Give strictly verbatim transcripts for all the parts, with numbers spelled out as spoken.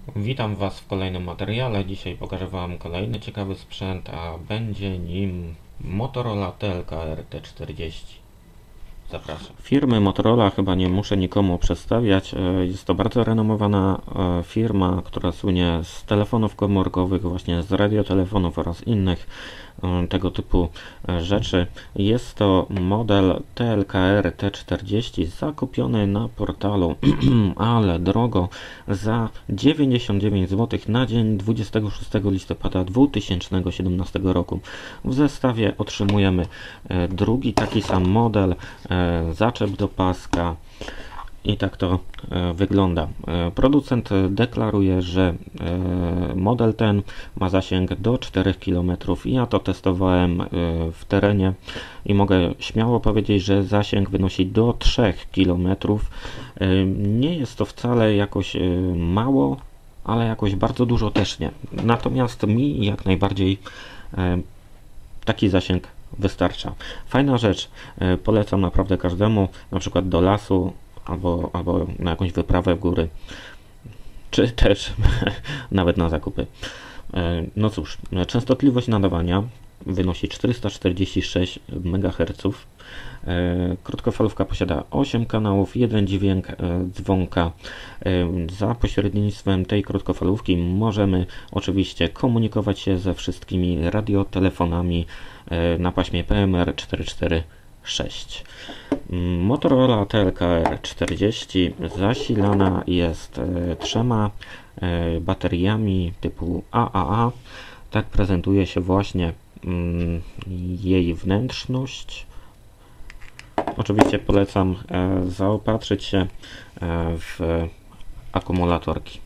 Witam Was w kolejnym materiale. Dzisiaj pokażę Wam kolejny ciekawy sprzęt, a będzie nim Motorola T L K R T czterdzieści. Zapraszam. Firmy Motorola chyba nie muszę nikomu przedstawiać. Jest to bardzo renomowana firma, która słynie z telefonów komórkowych, właśnie z radiotelefonów oraz innych tego typu rzeczy. Jest to model T L K R T czterdzieści zakupiony na portalu ale drogo za dziewięćdziesiąt dziewięć złotych na dzień dwudziestego szóstego listopada dwa tysiące siedemnastego roku. W zestawie otrzymujemy drugi taki sam model, zaczep do paska i tak to wygląda. Producent deklaruje, że model ten ma zasięg do czterech kilometrów. Ja to testowałem w terenie i mogę śmiało powiedzieć, że zasięg wynosi do trzech kilometrów. Nie jest to wcale jakoś mało, ale jakoś bardzo dużo też nie. Natomiast mi jak najbardziej taki zasięg wystarcza. Fajna rzecz, polecam naprawdę każdemu, na przykład do lasu albo, albo na jakąś wyprawę w góry, czy też nawet na zakupy. No cóż, częstotliwość nadawania wynosi czterysta czterdzieści sześć megaherców. Krótkofalówka posiada osiem kanałów, jeden dźwięk dzwonka. Za pośrednictwem tej krótkofalówki możemy oczywiście komunikować się ze wszystkimi radiotelefonami na paśmie P M R czterysta czterdzieści sześć. Motorola T L K R czterdzieści zasilana jest trzema bateriami typu A A A. Tak prezentuje się właśnie jej wnętrzność. Oczywiście polecam zaopatrzyć się w akumulatorki.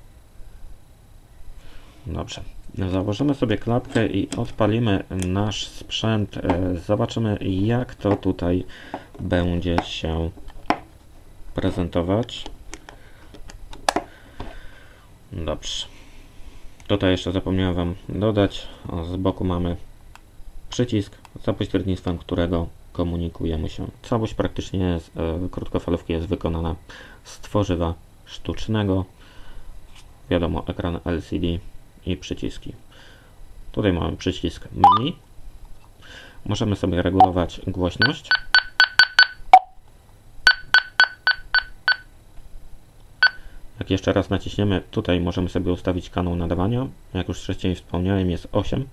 Dobrze. Założymy sobie klapkę i odpalimy nasz sprzęt. Zobaczymy, jak to tutaj będzie się prezentować. Dobrze. Tutaj jeszcze zapomniałem Wam dodać. O, z boku mamy przycisk, za pośrednictwem którego komunikujemy się. Całość praktycznie z e, krótkofalówki jest wykonana z tworzywa sztucznego. Wiadomo, ekran L C D i przyciski. Tutaj mamy przycisk menu. Możemy sobie regulować głośność. Jak jeszcze raz naciśniemy, tutaj możemy sobie ustawić kanał nadawania. Jak już wcześniej wspomniałem, jest osiem.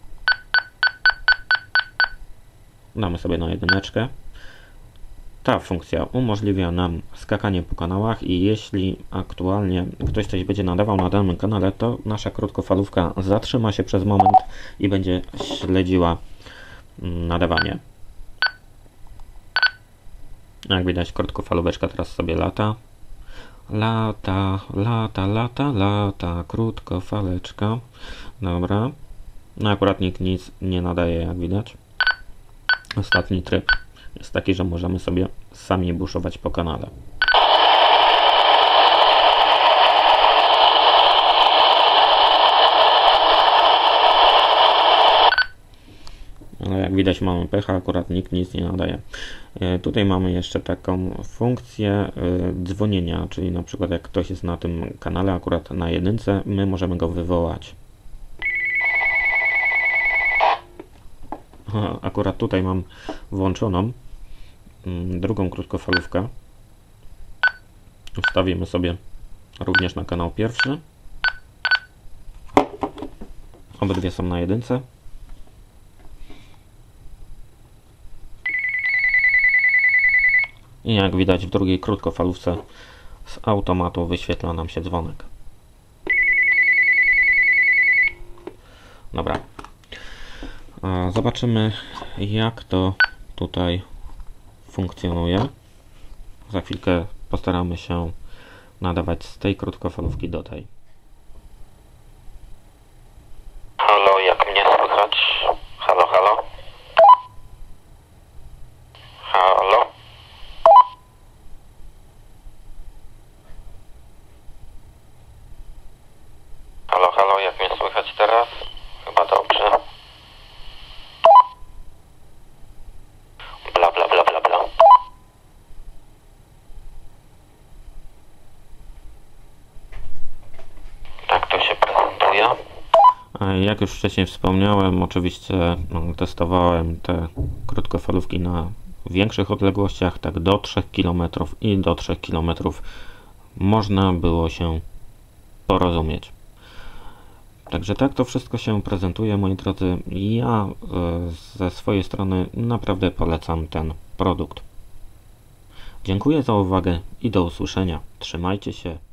Damy sobie na jedyneczkę. Ta funkcja umożliwia nam skakanie po kanałach i jeśli aktualnie ktoś coś będzie nadawał na danym kanale, to nasza krótkofalówka zatrzyma się przez moment i będzie śledziła nadawanie. Jak widać, krótkofalóweczka teraz sobie lata. Lata, lata, lata, lata, krótkofaleczka. Dobra. No akurat nikt nic nie nadaje, jak widać. Ostatni tryb jest taki, że możemy sobie sami buszować po kanale. Ale jak widać, mamy pecha, akurat nikt nic nie nadaje. Tutaj mamy jeszcze taką funkcję dzwonienia, czyli na przykład jak ktoś jest na tym kanale akurat na jedynce, my możemy go wywołać. Akurat tutaj mam włączoną drugą krótkofalówkę. Wstawimy sobie również na kanał pierwszy. Obydwie są na jedynce. I jak widać, w drugiej krótkofalówce z automatu wyświetla nam się dzwonek. Dobra. Zobaczymy, jak to tutaj funkcjonuje. Za chwilkę postaramy się nadawać z tej krótkofalówki do tej. Halo, jak mnie słychać? Halo, halo? Halo? Halo, halo, jak mnie słychać teraz? Chyba dobrze. Bla, bla, bla, bla, bla. Jak już wcześniej wspomniałem, oczywiście no, testowałem te krótkofalówki na większych odległościach, tak do trzech kilometrów, i do trzech kilometrów można było się porozumieć. Także tak to wszystko się prezentuje, moi drodzy. Ja e, ze swojej strony naprawdę polecam ten produkt. Dziękuję za uwagę i do usłyszenia. Trzymajcie się.